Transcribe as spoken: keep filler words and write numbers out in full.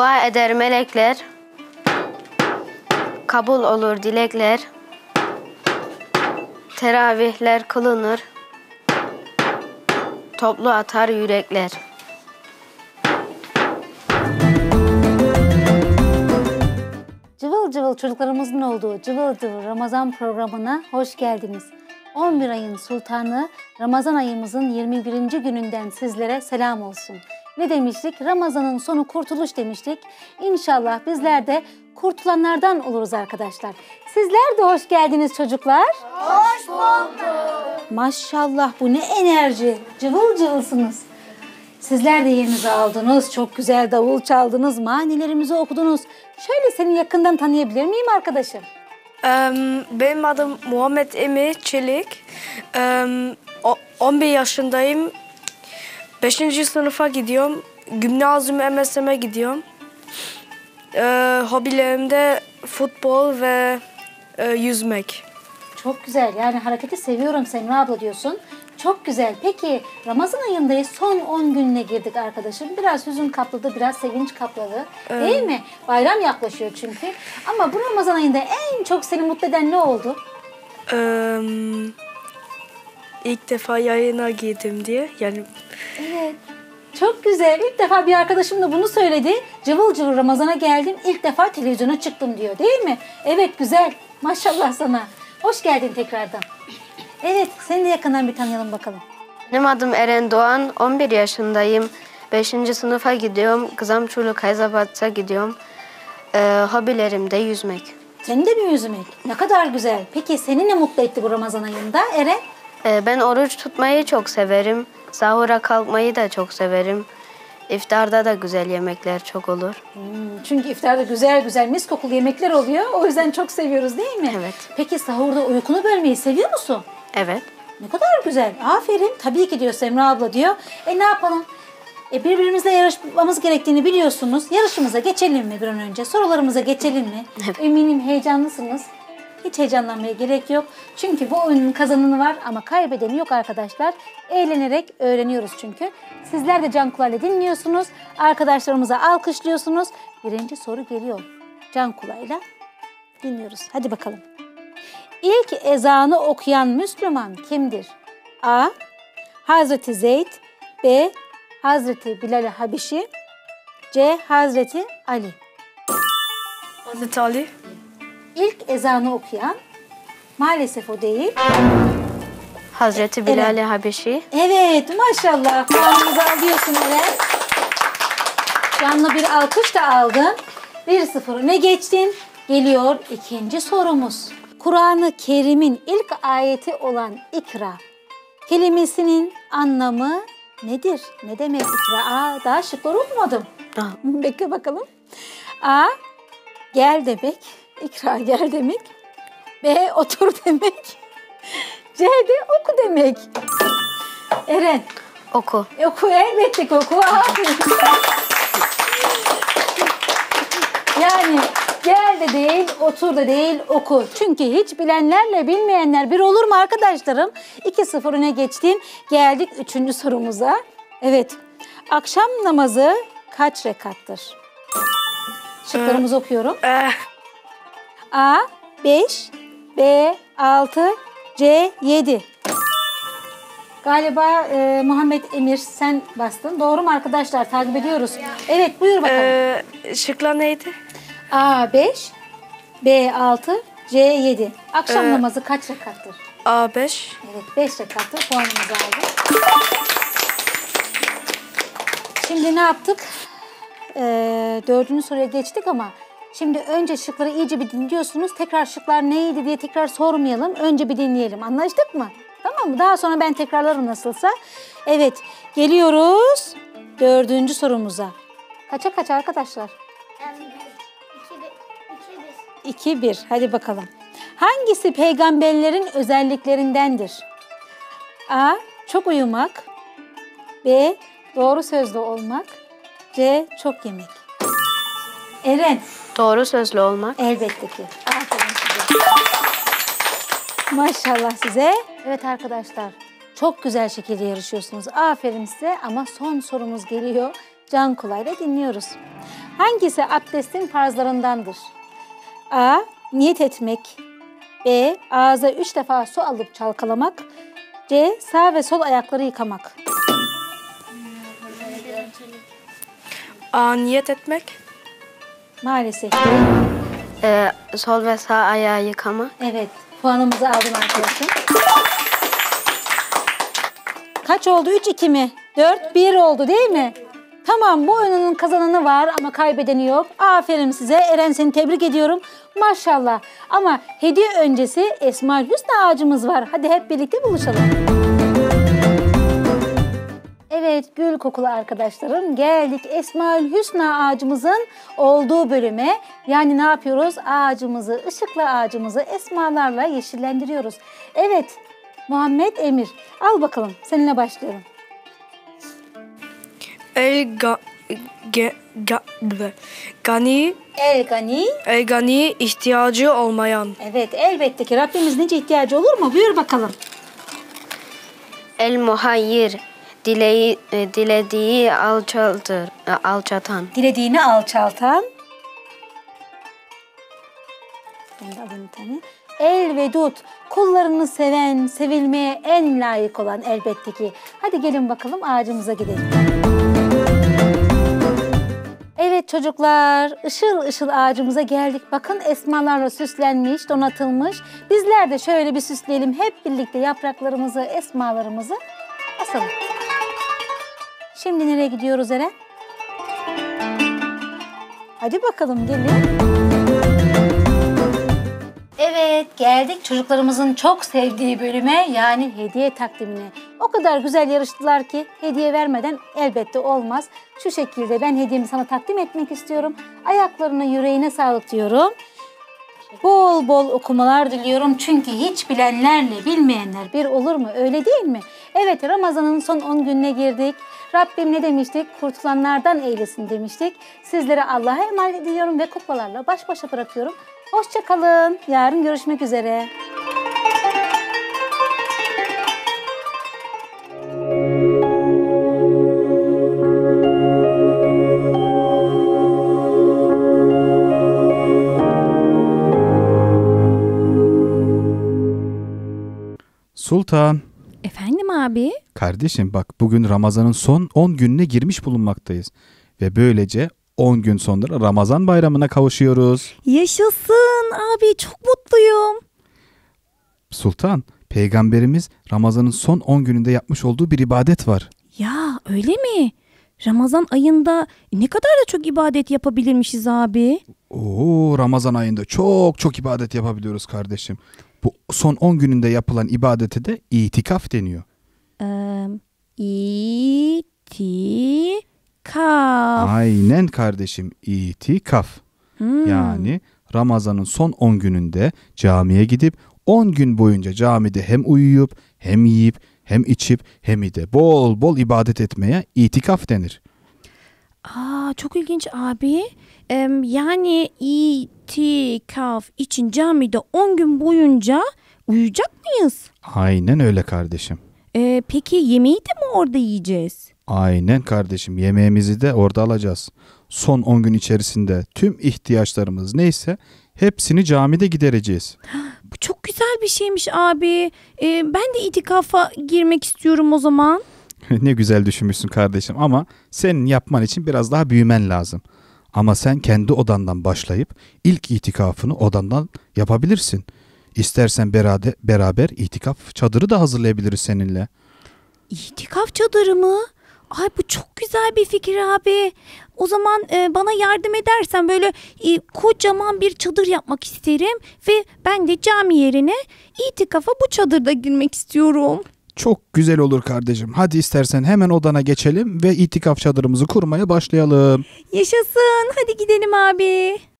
Dua eder melekler, kabul olur dilekler, teravihler kılınır, toplu atar yürekler. Cıvıl cıvıl çocuklarımızın olduğu Cıvıl Cıvıl Ramazan programına hoş geldiniz. on bir ayın sultanı Ramazan ayımızın yirmi birinci gününden sizlere selam olsun. Ne demiştik? Ramazan'ın sonu kurtuluş demiştik. İnşallah bizler de kurtulanlardan oluruz arkadaşlar. Sizler de hoş geldiniz çocuklar. Hoş bulduk. Maşallah, bu ne enerji. Cıvıl cıvılsınız. Sizler de yerinizi aldınız. Çok güzel davul çaldınız. Manilerimizi okudunuz. Şöyle seni yakından tanıyabilir miyim arkadaşım? Benim adım Muhammed Emir Çelik. on bir yaşındayım. beşinci sınıfa gidiyorum. Gimnazyum M S M'e gidiyorum. Hobilerim de futbol ve yüzmek. Çok güzel. Yani hareketi seviyorum Semra abla diyorsun. Çok güzel. Peki Ramazan ayındayız. Son on gününe girdik arkadaşım. Biraz hüzün kapladı, biraz sevinç kapladı. Evet. Değil mi? Bayram yaklaşıyor çünkü. Ama bu Ramazan ayında en çok seni mutlu eden ne oldu? Ee, ilk defa yayına girdim diye. Yani. Evet. Çok güzel. İlk defa bir arkadaşım da bunu söyledi. Cıvıl cıvıl Ramazan'a geldim. İlk defa televizyona çıktım diyor. Değil mi? Evet, güzel. Maşallah sana. Hoş geldin tekrardan. Evet, seni de yakından bir tanıyalım bakalım. Benim adım Eren Doğan, on bir yaşındayım. beşinci sınıfa gidiyorum. Kızamçulu Kayzabat'a gidiyorum. Ee, hobilerim de yüzmek. Senin de mi yüzmek? Ne kadar güzel. Peki seni ne mutlu etti bu Ramazan ayında Eren? Ee, ben oruç tutmayı çok severim. Sahura kalkmayı da çok severim. İftarda da güzel yemekler çok olur. Hmm, çünkü iftarda güzel güzel mis kokulu yemekler oluyor. O yüzden çok seviyoruz değil mi? Evet. Peki sahurda uykunu bölmeyi seviyor musun? Evet. Ne kadar güzel. Aferin. Tabii ki diyor Semra abla diyor. E ne yapalım? E birbirimizle yarışmamız gerektiğini biliyorsunuz. Yarışımıza geçelim mi bir an önce? Sorularımıza geçelim mi? Evet. Eminim heyecanlısınız. Hiç heyecanlanmaya gerek yok. Çünkü bu oyunun kazananı var ama kaybedeni yok arkadaşlar. Eğlenerek öğreniyoruz çünkü. Sizler de can kulağıyla dinliyorsunuz. Arkadaşlarımıza alkışlıyorsunuz. Birinci soru geliyor. Can kulağıyla dinliyoruz. Hadi bakalım. İlk ezanı okuyan Müslüman kimdir? A. Hazreti Zeyd. B. Hazreti Bilal-i Habeşi. C. Hazreti Ali. Hazreti Ali. İlk ezanı okuyan maalesef o değil. Hazreti Bilal-i Habeşi. Evet, maşallah. Puanımızı alıyorsun Eren. Canlı bir alkış da aldın. bir sıfır öne geçtin. Geliyor ikinci sorumuz. Kur'an-ı Kerim'in ilk ayeti olan ikra kelimesinin anlamı nedir? Ne demek ikra? Aa, daha şıkları okumadım. Aa. Bekle bakalım. A. Gel demek. İkra gel demek. B. Otur demek. C de oku demek. Eren. Oku. Oku, elbette ki oku. Aferin. Yani gel de değil, otur da değil, oku. Çünkü hiç bilenlerle bilmeyenler bir olur mu arkadaşlarım? iki sıfır öne geçtin. Geldik üçüncü sorumuza. Evet. Akşam namazı kaç rekattır? Şıklarımızı okuyorum. Eh, A. beş, B. altı, C. yedi. Galiba e, Muhammed Emir sen bastın. Doğru mu arkadaşlar? Takip ediyoruz. Evet, buyur bakalım. e, şıklar neydi? A. beş, B. altı, C. yedi. Akşam Ee, namazı kaç rekattır? A beş. Evet, beş rekattır. Puanımızı aldık. Şimdi ne yaptık? Ee, dördüncü soruya geçtik ama şimdi önce şıkları iyice bir dinliyorsunuz. Tekrar şıklar neydi diye tekrar sormayalım. Önce bir dinleyelim. Anlaştık mı? Tamam mı? Daha sonra ben tekrarlarım nasılsa. Evet, geliyoruz dördüncü sorumuza. Kaça kaç arkadaşlar? iki bir. Hadi bakalım. Hangisi peygamberlerin özelliklerindendir? A. Çok uyumak. B. Doğru sözlü olmak. C. Çok yemek. Eren. Doğru sözlü olmak. Elbette ki. Aferin size. Maşallah size. Evet arkadaşlar. Çok güzel şekilde yarışıyorsunuz. Aferin size ama son sorumuz geliyor. Can kulağıyla dinliyoruz. Hangisi abdestin farzlarındandır? A. Niyet etmek. B. Ağza üç defa su alıp çalkalamak. C. Sağ ve sol ayakları yıkamak. A. Niyet etmek. Maalesef değil. Ee, sol ve sağ ayağı yıkama. Evet. Puanımızı aldın arkadaşım. Kaç oldu? üç iki mi? dört bir oldu değil mi? Tamam, bu oyunun kazananı var ama kaybedeni yok. Aferin size. Eren, seni tebrik ediyorum. Maşallah. Ama hediye öncesi Esmaül Hüsna ağacımız var. Hadi hep birlikte buluşalım. Evet gül kokulu arkadaşlarım, geldik Esmaül Hüsna ağacımızın olduğu bölüme. Yani ne yapıyoruz? Ağacımızı, ışıklı ağacımızı esmalarla yeşillendiriyoruz. Evet Muhammed Emir, al bakalım, seninle başlayalım. El ga, ge, ga, ble. Gani, El gani. el gani ihtiyacı olmayan. Evet, elbette ki Rabbimiz nece ihtiyacı olur mu? Buyur bakalım. El muhayyir. Dileği, e, dilediği alçaltır, e, alçatan. Dilediğini alçaltan. Ben de alayım bir tane. El vedud, kullarını seven, sevilmeye en layık olan elbette ki. Hadi gelin bakalım ağacımıza gidelim. Evet çocuklar, ışıl ışıl ağacımıza geldik. Bakın esmalarla süslenmiş, donatılmış. Bizler de şöyle bir süsleyelim. Hep birlikte yapraklarımızı, esmalarımızı asalım. Şimdi nereye gidiyoruz Eren? Hadi bakalım gelin. Evet geldik çocuklarımızın çok sevdiği bölüme, yani hediye takdimine. O kadar güzel yarıştılar ki hediye vermeden elbette olmaz. Şu şekilde ben hediyemi sana takdim etmek istiyorum. Ayaklarına, yüreğine sağlık diyorum. Bol bol okumalar diliyorum çünkü hiç bilenlerle bilmeyenler bir olur mu, öyle değil mi? Evet, Ramazan'ın son on gününe girdik. Rabbim ne demiştik? Kurtulanlardan eylesin demiştik. Sizlere Allah'a emanet ediyorum ve kuklalarla baş başa bırakıyorum. Hoşça kalın. Yarın görüşmek üzere. Sultan, Efendim abi? kardeşim bak bugün Ramazan'ın son on gününe girmiş bulunmaktayız. Ve böylece on gün sonra Ramazan bayramına kavuşuyoruz. Yaşasın abi, çok mutluyum. Sultan, Peygamberimiz Ramazan'ın son on gününde yapmış olduğu bir ibadet var. Ya öyle mi? Ramazan ayında ne kadar da çok ibadet yapabilirmişiz abi. Oo, Ramazan ayında çok çok ibadet yapabiliyoruz kardeşim. Bu son on gününde yapılan ibadete de itikaf deniyor. Ee, İtikaf. Aynen kardeşim, itikaf. Hmm. Yani Ramazan'ın son on gününde camiye gidip on gün boyunca camide hem uyuyup hem yiyip hem içip hem de bol bol ibadet etmeye itikaf denir. Aa, çok ilginç abi. Ee, yani itikaf için camide on gün boyunca uyuyacak mıyız? Aynen öyle kardeşim. Ee, peki yemeği de mi orada yiyeceğiz? Aynen kardeşim, yemeğimizi de orada alacağız. Son on gün içerisinde tüm ihtiyaçlarımız neyse hepsini camide gidereceğiz. Bu çok güzel bir şeymiş abi. Ee, ben de itikafa girmek istiyorum o zaman. Ne güzel düşünmüşsün kardeşim, ama senin yapman için biraz daha büyümen lazım. Ama sen kendi odandan başlayıp ilk itikafını odandan yapabilirsin. İstersen beraber, beraber itikaf çadırı da hazırlayabiliriz seninle. İtikaf çadırı mı? Ay bu çok güzel bir fikir abi. O zaman e, bana yardım edersen böyle e, kocaman bir çadır yapmak isterim. Ve ben de cami yerine itikafa bu çadırda girmek istiyorum. Çok güzel olur kardeşim. Hadi istersen hemen odana geçelim ve itikaf çadırımızı kurmaya başlayalım. Yaşasın, hadi gidelim abi.